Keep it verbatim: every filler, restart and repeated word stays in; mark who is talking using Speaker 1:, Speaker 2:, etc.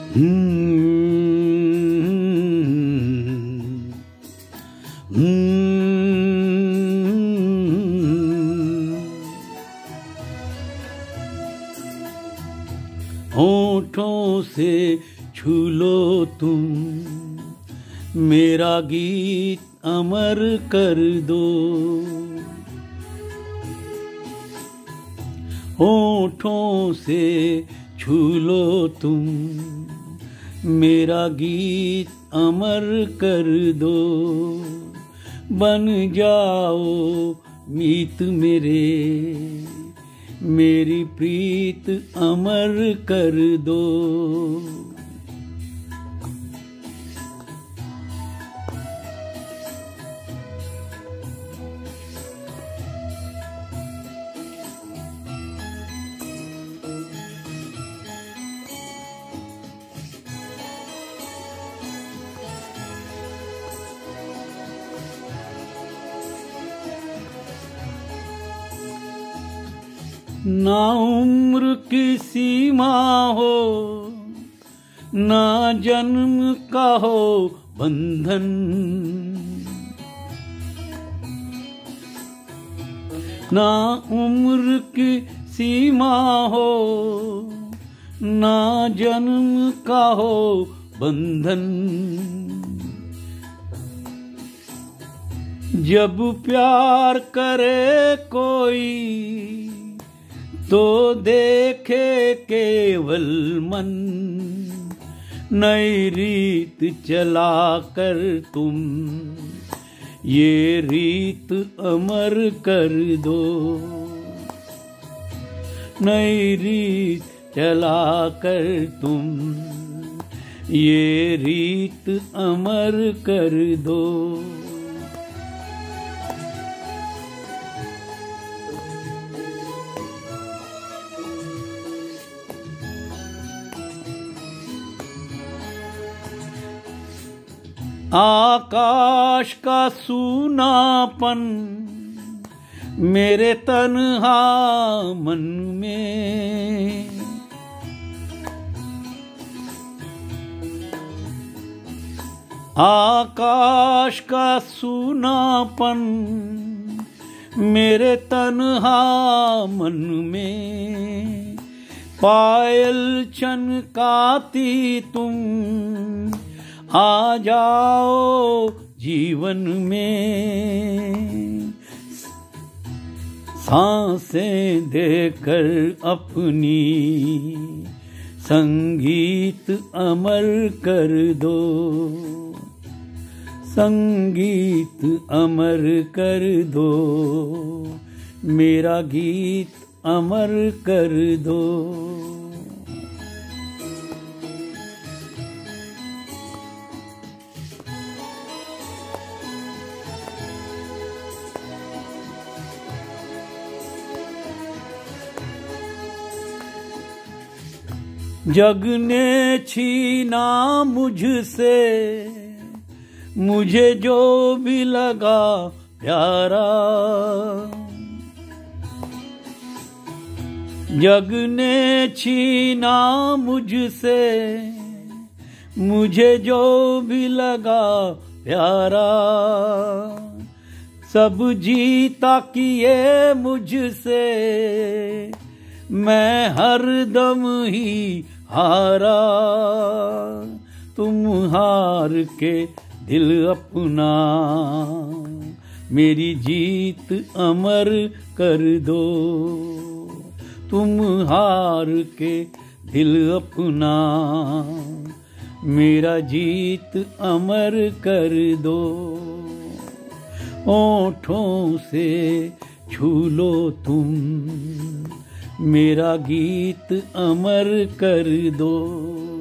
Speaker 1: होठों से छू लो तुम, मेरा गीत अमर कर दो। होठों से छू लो तुम, मेरा गीत अमर कर दो। बन जाओ मीत मेरे, मेरी प्रीत अमर कर दो। ना उम्र की सीमा हो, ना जन्म का हो बंधन। ना उम्र की सीमा हो, ना जन्म का हो बंधन। जब प्यार करे कोई तो देखे केवल मन। नई रीत चला कर तुम ये रीत अमर कर दो। नई रीत चला कर तुम ये रीत अमर कर दो। आकाश का सूनापन मेरे तन्हा मन में। आकाश का सूनापन मेरे तन्हा मन में। पायल छनकाती तुम आ जाओ जीवन में। सांसें देकर अपनी संगीत अमर कर दो। संगीत अमर कर दो, मेरा गीत अमर कर दो। जग ने छीना मुझसे मुझे जो भी लगा प्यारा। जग ने छीना मुझसे मुझे जो भी लगा प्यारा। सब जीता किए मुझसे मैं हरदम ही हारा। तुम हार के दिल अपना मेरी जीत अमर कर दो। तुम हार के दिल अपना मेरा जीत अमर कर दो। होठों से छू लो तुम मेरा गीत अमर कर दो।